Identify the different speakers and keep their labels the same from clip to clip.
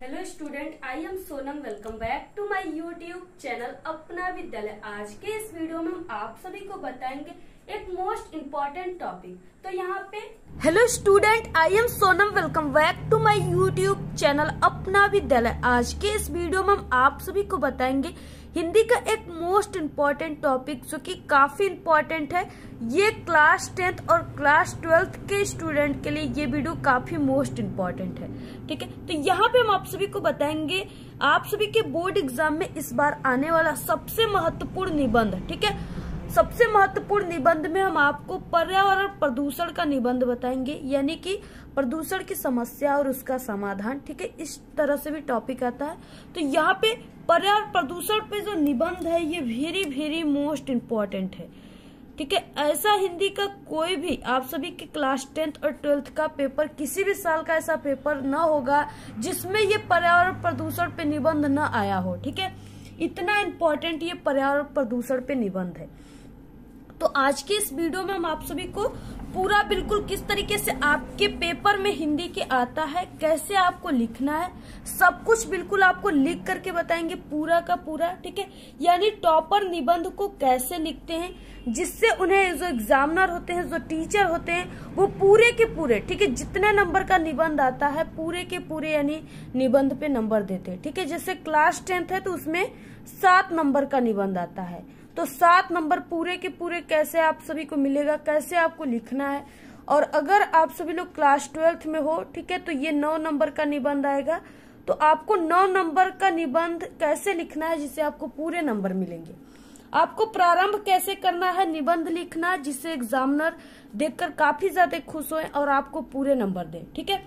Speaker 1: Hello student, I am Sonam. Welcome back to my YouTube channel Apna Vidyalaya. आज के इस video में हम आप सभी को बताएंगे एक मोस्ट इम्पोर्टेंट टॉपिक। तो यहाँ पे hello student, I am Sonam. Welcome back to my YouTube channel Apna Vidyalaya. आज के इस वीडियो में हम आप सभी को बताएंगे हिंदी का एक मोस्ट इम्पोर्टेंट टॉपिक जो कि काफी इम्पोर्टेंट है। ये क्लास 10th और क्लास 12th के स्टूडेंट के लिए ये वीडियो काफी मोस्ट इम्पोर्टेंट है। ठीक है, तो यहाँ पे हम आप सभी को बताएंगे आप सभी के बोर्ड एग्जाम में इस बार आने वाला सबसे महत्वपूर्ण निबंध। ठीक है, सबसे महत्वपूर्ण निबंध में हम आपको पर्यावरण प्रदूषण का निबंध बताएंगे, यानी कि प्रदूषण की समस्या और उसका समाधान। ठीक है, इस तरह से भी टॉपिक आता है। तो यहाँ पे पर्यावरण प्रदूषण पे जो निबंध है ये वेरी वेरी मोस्ट इम्पोर्टेंट है। ठीक है, ऐसा हिंदी का कोई भी आप सभी के क्लास 10th और 12th का पेपर, किसी भी साल का ऐसा पेपर न होगा जिसमें ये पर्यावरण प्रदूषण पे निबंध न आया हो। ठीक है, इतना इम्पोर्टेंट ये पर्यावरण प्रदूषण पे निबंध है। तो आज के इस वीडियो में हम आप सभी को पूरा बिल्कुल किस तरीके से आपके पेपर में हिंदी के आता है, कैसे आपको लिखना है, सब कुछ बिल्कुल आपको लिख करके बताएंगे पूरा का पूरा। ठीक है, यानी टॉपर निबंध को कैसे लिखते हैं जिससे उन्हें जो एग्जामिनर होते हैं, जो टीचर होते हैं, वो पूरे के पूरे, ठीक है, जितने नंबर का निबंध आता है पूरे के पूरे यानी निबंध पे नंबर देते हैं। ठीक है, जैसे क्लास 10th है तो उसमें 7 नंबर का निबंध आता है, तो 7 नंबर पूरे के पूरे कैसे आप सभी को मिलेगा, कैसे आपको लिखना है। और अगर आप सभी लोग क्लास 12th में हो, ठीक है, तो ये 9 नंबर का निबंध आएगा। तो आपको 9 नंबर का निबंध कैसे लिखना है जिससे आपको पूरे नंबर मिलेंगे। आपको प्रारंभ कैसे करना है निबंध लिखना जिससे एग्जामिनर देखकर काफी ज्यादा खुश होए और आपको पूरे नंबर दे। ठीक है,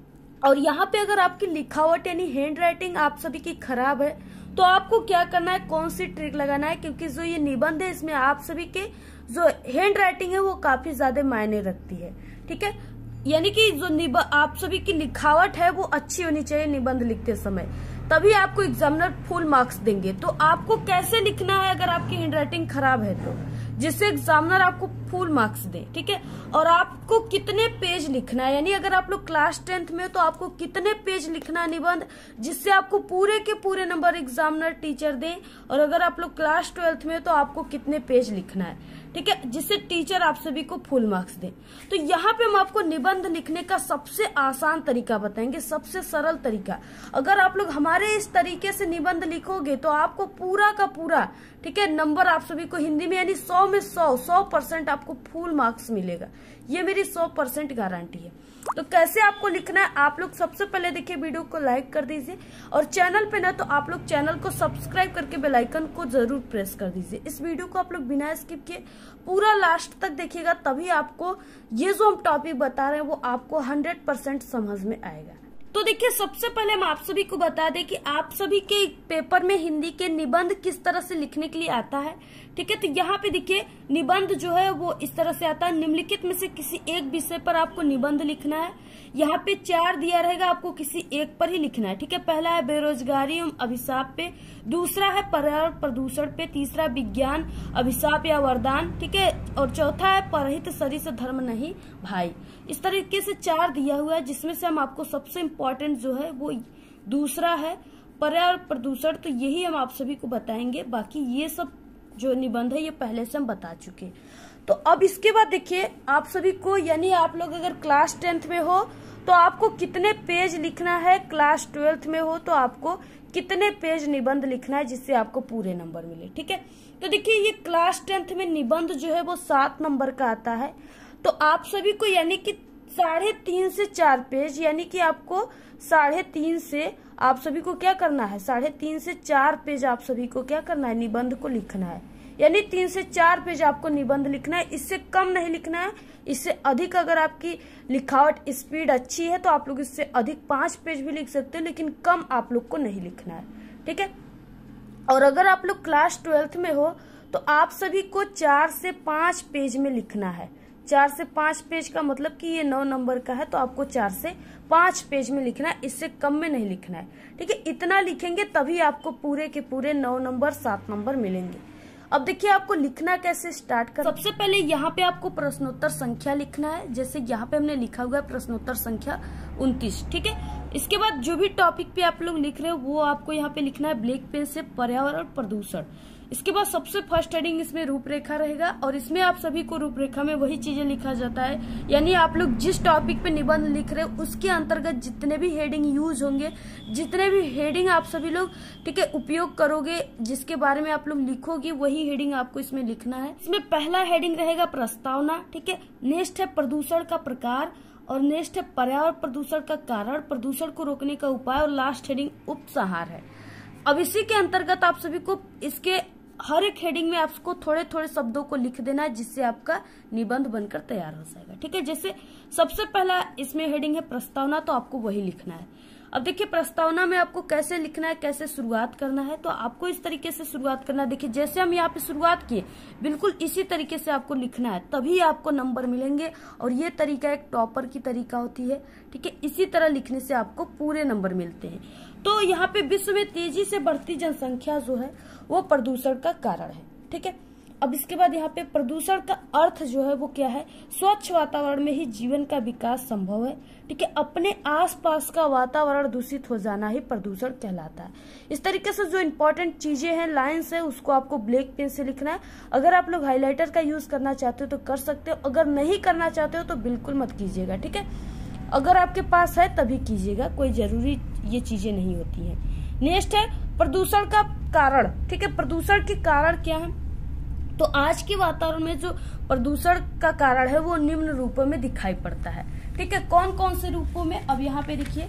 Speaker 1: और यहाँ पे अगर आपकी लिखावट यानी हैंड राइटिंग आप सभी की खराब है तो आपको क्या करना है, कौन सी ट्रिक लगाना है, क्योंकि जो ये निबंध है इसमें आप सभी के जो हैंड राइटिंग है वो काफी ज्यादा मायने रखती है। ठीक है, यानी कि जो आप सभी की लिखावट है वो अच्छी होनी चाहिए निबंध लिखते समय, तभी आपको एग्जामिनर फुल मार्क्स देंगे। तो आपको कैसे लिखना है अगर आपकी हैंड राइटिंग खराब है तो, जिससे एग्जामिनर आपको फुल मार्क्स दे। ठीक है, और आपको कितने पेज लिखना है, यानी अगर आप लोग क्लास 10th में हो तो आपको कितने पेज लिखना है निबंध जिससे आपको पूरे के पूरे नंबर एग्जामिनर टीचर दे। और अगर आप लोग क्लास 12th में हो तो आपको कितने पेज लिखना है, ठीक है, जिससे टीचर आप सभी को फुल मार्क्स दे। तो यहाँ पे हम आपको निबंध लिखने का सबसे आसान तरीका बताएंगे, सबसे सरल तरीका। अगर आप लोग हमारे इस तरीके से निबंध लिखोगे तो आपको पूरा का पूरा, ठीक है, नंबर आप सभी को हिंदी में यानी 100 में 100% आपको फुल मार्क्स मिलेगा। ये मेरी 100% गारंटी है। तो कैसे आपको लिखना है, आप लोग सबसे पहले देखिए वीडियो को लाइक कर दीजिए और चैनल पे ना तो आप लोग चैनल को सब्सक्राइब करके बेल आइकन को जरूर प्रेस कर दीजिए। इस वीडियो को आप लोग बिना स्किप किए पूरा लास्ट तक देखिएगा, तभी आपको ये जो हम टॉपिक बता रहे हैं वो आपको 100% समझ में आएगा। तो देखिए, सबसे पहले हम आप सभी को बता दें कि आप सभी के पेपर में हिंदी के निबंध किस तरह से लिखने के लिए आता है। ठीक है, तो यहाँ पे देखिए निबंध जो है वो इस तरह से आता है। निम्नलिखित में से किसी एक विषय पर आपको निबंध लिखना है। यहाँ पे 4 दिया रहेगा, आपको किसी एक पर ही लिखना है। ठीक है, पहला है बेरोजगारी एवं अभिशाप पे, दूसरा है पर्यावरण प्रदूषण पे, तीसरा विज्ञान अभिशाप या वरदान, ठीक है, और चौथा है परहित शरीर से धर्म नहीं भाई। इस तरीके से 4 दिया हुआ है, जिसमें से हम आपको सबसे इम्पोर्टेंट जो है वो दूसरा है पर्यावरण प्रदूषण। तो यही हम आप सभी को बताएंगे, बाकी ये सब जो निबंध है ये पहले से हम बता चुके हैं। तो अब इसके बाद देखिए आप सभी को, यानी आप लोग अगर क्लास 10th में हो तो आपको कितने पेज लिखना है, क्लास 12th में हो तो आपको कितने पेज निबंध लिखना है जिससे आपको पूरे नंबर मिले। ठीक है, तो देखिए ये क्लास 10th में निबंध जो है वो 7 नंबर का आता है। तो आप सभी को यानी कि 3.5 से 4 पेज, यानी कि आपको 3.5 से आप सभी को क्या करना है, 3.5 से 4 पेज आप सभी को क्या करना है, निबंध को लिखना है। यानी 3 से 4 पेज आपको निबंध लिखना है, इससे कम नहीं लिखना है। इससे अधिक अगर आपकी लिखावट स्पीड अच्छी है तो आप लोग इससे अधिक 5 पेज भी लिख सकते हैं, लेकिन कम आप लोग को नहीं लिखना है। ठीक है, और अगर आप लोग क्लास 12th में हो तो आप सभी को 4 से 5 पेज में लिखना है। 4 से 5 पेज का मतलब कि ये 9 नंबर का है तो आपको 4 से 5 पेज में लिखना है, इससे कम में नहीं लिखना है। ठीक है, इतना लिखेंगे तभी आपको पूरे के पूरे 9 नंबर 7 नंबर मिलेंगे। अब देखिए आपको लिखना कैसे स्टार्ट कर। सबसे पहले यहाँ पे आपको प्रश्नोत्तर संख्या लिखना है। जैसे यहाँ पे हमने लिखा हुआ है प्रश्नोत्तर संख्या 29। ठीक है, इसके बाद जो भी टॉपिक पे आप लोग लिख रहे हो वो आपको यहाँ पे लिखना है ब्लैक पेन से, पर्यावरण प्रदूषण। इसके बाद सबसे फर्स्ट हेडिंग इसमें रूपरेखा रहेगा और इसमें आप सभी को रूपरेखा में वही चीजें लिखा जाता है, यानी आप लोग जिस टॉपिक पे निबंध लिख रहे हो उसके अंतर्गत जितने भी हेडिंग यूज होंगे, जितने भी हेडिंग आप सभी लोग ठीक है उपयोग करोगे, जिसके बारे में आप लोग लिखोगे वही हेडिंग आपको इसमें लिखना है। इसमें पहला हेडिंग रहेगा प्रस्तावना, ठीक है। नेक्स्ट है प्रदूषण का प्रकार और नेक्स्ट है पर्यावरण प्रदूषण का कारण, प्रदूषण को रोकने का उपाय और लास्ट हेडिंग उपसंहार है। अब इसी के अंतर्गत आप सभी को इसके हर एक हेडिंग में आपको थोड़े थोड़े शब्दों को लिख देना है, जिससे आपका निबंध बनकर तैयार हो जाएगा, ठीक है। जैसे सबसे पहला इसमें हेडिंग है प्रस्तावना, तो आपको वही लिखना है। अब देखिए प्रस्तावना में आपको कैसे लिखना है, कैसे शुरुआत करना है, तो आपको इस तरीके से शुरुआत करना है। देखिए जैसे हम यहाँ पे शुरुआत किए बिल्कुल इसी तरीके से आपको लिखना है, तभी आपको नंबर मिलेंगे। और ये तरीका एक टॉपर की तरीका होती है, ठीक है। इसी तरह लिखने से आपको पूरे नंबर मिलते हैं। तो यहाँ पे विश्व में तेजी से बढ़ती जनसंख्या जो है वो प्रदूषण का कारण है, ठीक है। अब इसके बाद यहाँ पे प्रदूषण का अर्थ जो है वो क्या है, स्वच्छ वातावरण में ही जीवन का विकास संभव है, ठीक है। अपने आसपास का वातावरण दूषित हो जाना ही प्रदूषण कहलाता है। इस तरीके से जो इम्पोर्टेंट चीजें हैं, लाइन्स है, उसको आपको ब्लैक पेन से लिखना है। अगर आप लोग हाईलाइटर का यूज करना चाहते हो तो कर सकते हो, अगर नहीं करना चाहते हो तो बिल्कुल मत कीजिएगा, ठीक है। अगर आपके पास है तभी कीजिएगा, कोई जरूरी ये चीजें नहीं होती है। नेक्स्ट है प्रदूषण का कारण, ठीक है। प्रदूषण के कारण क्या है, तो आज के वातावरण में जो प्रदूषण का कारण है वो निम्न रूपों में दिखाई पड़ता है, ठीक है। कौन कौन से रूपों में, अब यहाँ पे देखिए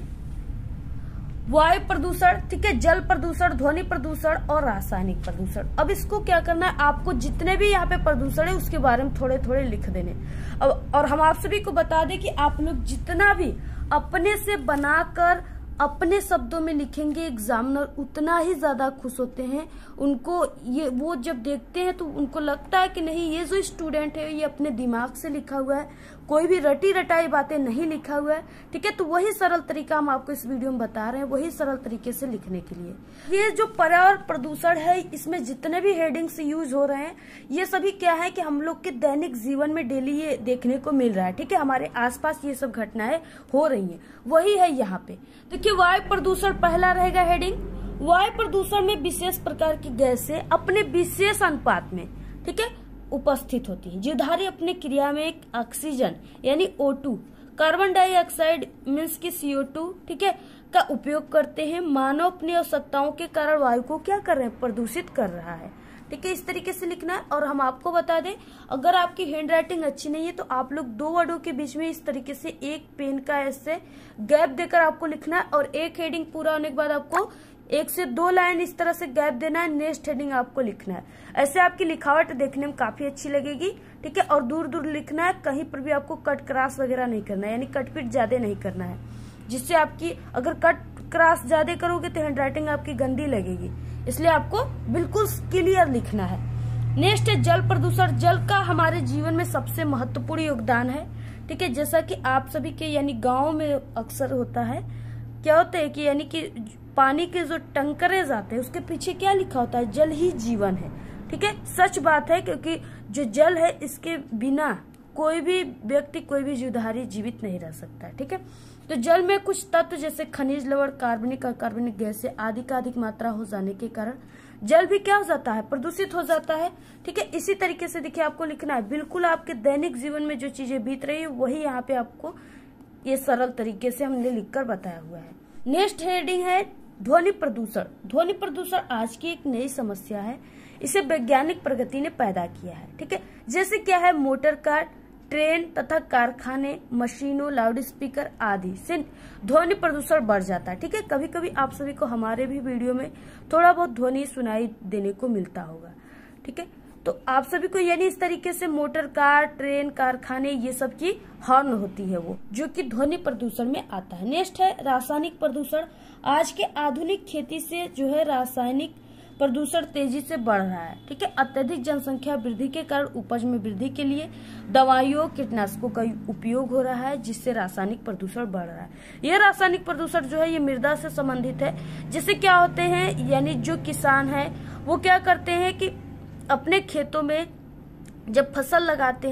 Speaker 1: वायु प्रदूषण, ठीक है, जल प्रदूषण, ध्वनि प्रदूषण और रासायनिक प्रदूषण। अब इसको क्या करना है, आपको जितने भी यहाँ पे प्रदूषण है उसके बारे में थोड़े थोड़े लिख देने। अब और हम आप सभी को बता दें कि आप लोग जितना भी अपने से बनाकर अपने शब्दों में लिखेंगे, एग्जामिनर उतना ही ज्यादा खुश होते हैं। उनको ये वो जब देखते हैं तो उनको लगता है कि नहीं, ये जो स्टूडेंट है ये अपने दिमाग से लिखा हुआ है, कोई भी रटी रटाई बातें नहीं लिखा हुआ है, ठीक है। तो वही सरल तरीका हम आपको इस वीडियो में बता रहे हैं, वही सरल तरीके से लिखने के लिए। ये जो पर्यावरण प्रदूषण है, इसमें जितने भी हेडिंग्स यूज हो रहे हैं ये सभी क्या है कि हम लोग के दैनिक जीवन में डेली ये देखने को मिल रहा है, ठीक है। हमारे आसपास ये सब घटनाएं हो रही है, वही है यहाँ पे। देखिए वायु प्रदूषण पहला रहेगा हेडिंग। वायु प्रदूषण में विशेष प्रकार की गैसें अपने विशेष अनुपात में, ठीक है, उपस्थित होती है। जीवधारी अपने क्रिया में एक ऑक्सीजन यानी O2, कार्बन डाइऑक्साइड मीन्स की CO2, ठीक है, का उपयोग करते हैं। मानव अपनी आवश्यकताओं के कारण वायु को क्या कर रहे हैं, प्रदूषित कर रहा है, ठीक है। इस तरीके से लिखना है। और हम आपको बता दें, अगर आपकी हैंड राइटिंग अच्छी नहीं है तो आप लोग दो वर्डों के बीच में इस तरीके से एक पेन का ऐसे गैप देकर आपको लिखना है, और एक हेडिंग पूरा होने के बाद आपको 1 से 2 लाइन इस तरह से गैप देना है, नेक्स्ट हेडिंग आपको लिखना है। ऐसे आपकी लिखावट देखने में काफी अच्छी लगेगी, ठीक है। और दूर दूर लिखना है, कहीं पर भी आपको कट क्रॉस वगैरह नहीं करना है, यानी कट पीट ज्यादा नहीं करना है, जिससे आपकी अगर कट क्रॉस ज्यादा करोगे तो हैंड राइटिंग आपकी गंदी लगेगी, इसलिए आपको बिल्कुल क्लियर लिखना है। नेक्स्ट है जल प्रदूषण। जल का हमारे जीवन में सबसे महत्वपूर्ण योगदान है, ठीक है। जैसा कि आप सभी के यानी गाँव में अक्सर होता है, क्या होता है कि यानी कि पानी के जो टंकरे जाते हैं उसके पीछे क्या लिखा होता है, जल ही जीवन है, ठीक है। सच बात है, क्योंकि जो जल है इसके बिना कोई भी व्यक्ति, कोई भी जीवधारी जीवित नहीं रह सकता है, ठीक है। तो जल में कुछ तत्व जैसे खनिज, लवण, कार्बनिक, अकार्बनिक गैसें आदि का अधिक मात्रा हो जाने के कारण जल भी क्या हो जाता है, प्रदूषित हो जाता है, ठीक है। इसी तरीके से देखिए आपको लिखना है, बिल्कुल आपके दैनिक जीवन में जो चीजें बीत रही है वही यहाँ पे आपको ये सरल तरीके से हमने लिखकर बताया हुआ है। नेक्स्ट हेडिंग है ध्वनि प्रदूषण। ध्वनि प्रदूषण आज की एक नई समस्या है, इसे वैज्ञानिक प्रगति ने पैदा किया है, ठीक है। जैसे क्या है, मोटर कार, ट्रेन तथा कारखाने, मशीनों, लाउड स्पीकर आदि से ध्वनि प्रदूषण बढ़ जाता है, ठीक है। कभी कभी आप सभी को हमारे भी वीडियो में थोड़ा बहुत ध्वनि सुनाई देने को मिलता होगा, ठीक है। तो आप सभी को यानी इस तरीके से मोटर कार, ट्रेन, कारखाने ये सब की हॉर्न होती है वो, जो कि ध्वनि प्रदूषण में आता है। नेक्स्ट है रासायनिक प्रदूषण। आज के आधुनिक खेती से जो है रासायनिक प्रदूषण तेजी से बढ़ रहा है, ठीक है। अत्यधिक जनसंख्या वृद्धि के कारण उपज में वृद्धि के लिए दवाइयों, कीटनाशकों का उपयोग हो रहा है, जिससे रासायनिक प्रदूषण बढ़ रहा है। यह रासायनिक प्रदूषण जो है ये मृदा से संबंधित है। जिससे क्या होते हैं, यानी जो किसान है वो क्या करते हैं कि अपने खेतों में जब फसल लगाते हैं,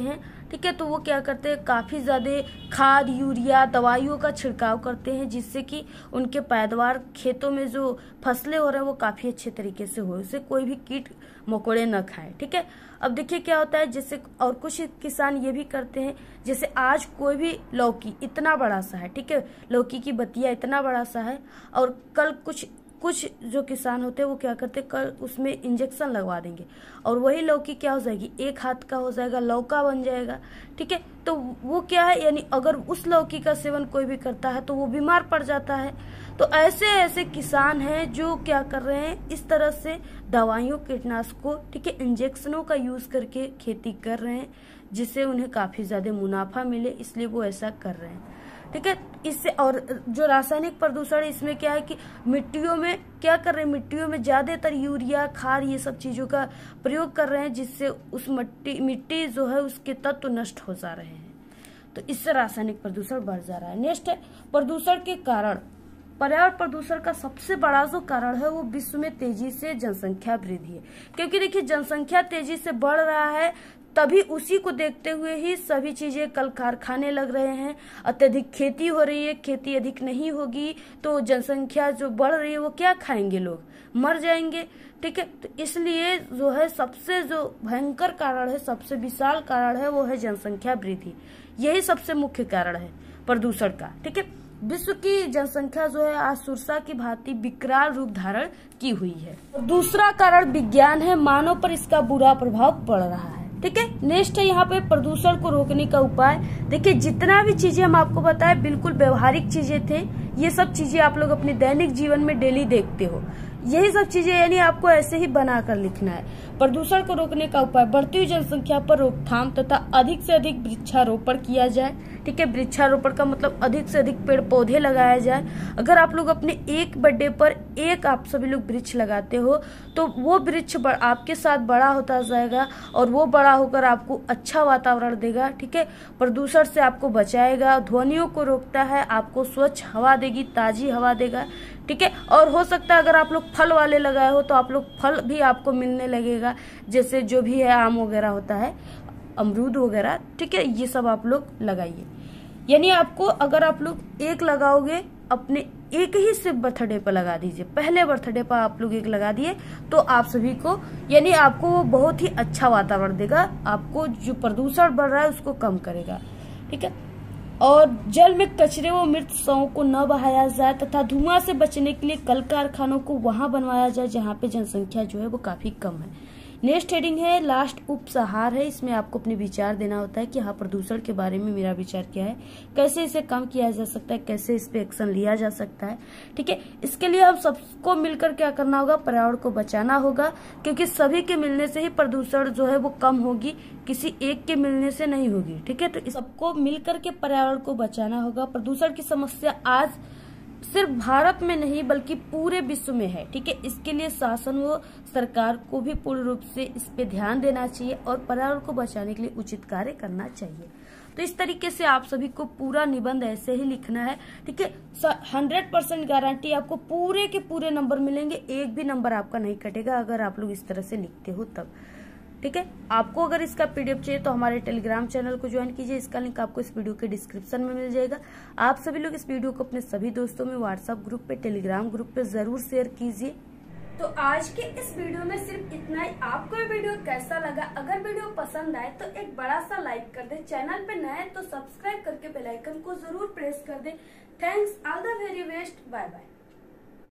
Speaker 1: ठीक है। तो वो क्या करते हैं, काफी ज्यादा खाद, यूरिया, दवाइयों का छिड़काव करते हैं, जिससे कि उनके पैदावार, खेतों में जो फसलें हो रहे हैं वो काफी अच्छे तरीके से हो, उसे कोई भी कीट मकोड़े न खाएं। ठीक है। अब देखिए क्या होता है, जैसे और कुछ किसान ये भी करते हैं, जैसे आज कोई भी लौकी इतना बड़ा सा है, ठीक है, लौकी की बतिया इतना बड़ा सा है, और कल कुछ जो किसान होते हैं वो क्या करते हैं, कल उसमें इंजेक्शन लगवा देंगे और वही लौकी क्या हो जाएगी, एक हाथ का हो जाएगा, लौका बन जाएगा। ठीक है। तो वो क्या है, यानी अगर उस लौकी का सेवन कोई भी करता है तो वो बीमार पड़ जाता है। तो ऐसे ऐसे किसान हैं जो क्या कर रहे हैं, इस तरह से दवाइयों, कीटनाशकों, ठीक है, इंजेक्शनों का यूज करके खेती कर रहे हैं, जिससे उन्हें काफी ज्यादा मुनाफा मिले, इसलिए वो ऐसा कर रहे हैं। ठीक है। इससे और जो रासायनिक प्रदूषण है, इसमें क्या है कि मिट्टियों में क्या कर रहे हैं, मिट्टियों में ज्यादातर यूरिया, खाद, ये सब चीजों का प्रयोग कर रहे हैं, जिससे उस मिट्टी जो है उसके तत्व नष्ट हो जा रहे हैं। तो इससे रासायनिक प्रदूषण बढ़ जा रहा है। नेक्स्ट है प्रदूषण के कारण। पर्यावरण प्रदूषण का सबसे बड़ा जो कारण है वो विश्व में तेजी से जनसंख्या वृद्धि है, क्योंकि देखिए जनसंख्या तेजी से बढ़ रहा है, तभी उसी को देखते हुए ही सभी चीजें, कल कारखाने लग रहे हैं, अत्यधिक खेती हो रही है, खेती अधिक नहीं होगी तो जनसंख्या जो बढ़ रही है वो क्या खाएंगे, लोग मर जाएंगे। ठीक है। तो इसलिए जो है सबसे जो भयंकर कारण है, सबसे विशाल कारण है वो है जनसंख्या वृद्धि, यही सबसे मुख्य कारण है प्रदूषण का। ठीक है। विश्व की जनसंख्या जो है आज सुरसा की भांति विकराल रूप धारण की हुई है। दूसरा कारण विज्ञान है, मानव पर इसका बुरा प्रभाव पड़ रहा है। ठीक है। नेक्स्ट है यहाँ पे प्रदूषण को रोकने का उपाय। देखिए जितना भी चीजें हम आपको बताए बिल्कुल व्यवहारिक चीजें थे, ये सब चीजें आप लोग अपने दैनिक जीवन में डेली देखते हो, यही सब चीजें यानी आपको ऐसे ही बनाकर लिखना है। प्रदूषण को रोकने का उपाय, बढ़ती हुई जनसंख्या पर रोकथाम तथा अधिक से अधिक वृक्षारोपण किया जाए। ठीक है। वृक्षारोपण का मतलब अधिक से अधिक पेड़ पौधे लगाया जाए। अगर आप लोग अपने एक बर्थडे पर एक आप सभी लोग वृक्ष लगाते हो तो वो वृक्ष आपके साथ बड़ा होता जाएगा और वो बड़ा होकर आपको अच्छा वातावरण देगा। ठीक है। प्रदूषण से आपको बचाएगा, ध्वनियों को रोकता है, आपको स्वच्छ हवा देगी, ताजी हवा देगा। ठीक है। और हो सकता है अगर आप लोग फल वाले लगाए हो तो आप लोग फल भी आपको मिलने लगेगा, जैसे जो भी है आम वगैरह होता है, अमरूद वगैरह। ठीक है। ये सब आप लोग लगाइए, यानी आपको अगर आप लोग एक लगाओगे, अपने एक ही सिर्फ बर्थडे पर लगा दीजिए, पहले बर्थडे पर आप लोग एक लगा दिए तो आप सभी को, यानी आपको वो बहुत ही अच्छा वातावरण देगा, आपको जो प्रदूषण बढ़ रहा है उसको कम करेगा। ठीक है। और जल में कचरे व मृत शवों को न बहाया जाए तथा धुआं से बचने के लिए कल कारखानों को वहां बनवाया जाए जहां पे जनसंख्या जो है वो काफी कम है। नेक्स्ट हेडिंग है लास्ट उपसंहार है, इसमें आपको अपने विचार देना होता है कि हाँ प्रदूषण के बारे में मेरा विचार क्या है, कैसे इसे कम किया जा सकता है, कैसे इस पे एक्शन लिया जा सकता है। ठीक है। इसके लिए हम सबको मिलकर क्या करना होगा, पर्यावरण को बचाना होगा, क्योंकि सभी के मिलने से ही प्रदूषण जो है वो कम होगी, किसी एक के मिलने से नहीं होगी। ठीक है। तो सबको मिलकर के पर्यावरण को बचाना होगा। प्रदूषण की समस्या आज सिर्फ भारत में नहीं बल्कि पूरे विश्व में है। ठीक है। इसके लिए शासन व सरकार को भी पूर्ण रूप से इस पे ध्यान देना चाहिए और पर्यावरण को बचाने के लिए उचित कार्य करना चाहिए। तो इस तरीके से आप सभी को पूरा निबंध ऐसे ही लिखना है। ठीक है। 100% गारंटी आपको पूरे के पूरे नंबर मिलेंगे, एक भी नंबर आपका नहीं कटेगा अगर आप लोग इस तरह से लिखते हो तब। ठीक है। आपको अगर इसका पीडीएफ चाहिए तो हमारे टेलीग्राम चैनल को ज्वाइन कीजिए, इसका लिंक आपको इस वीडियो के डिस्क्रिप्शन में मिल जाएगा। आप सभी लोग इस वीडियो को अपने सभी दोस्तों में व्हाट्सएप ग्रुप पे, टेलीग्राम ग्रुप पे जरूर शेयर कीजिए। तो आज के इस वीडियो में सिर्फ इतना ही। आपको ये वीडियो कैसा लगा? अगर वीडियो पसंद आए तो एक बड़ा सा लाइक कर दे, चैनल पे नए तो सब्सक्राइब करके बेल आइकन को जरूर प्रेस कर दे। Thanks, all the very best, bye bye.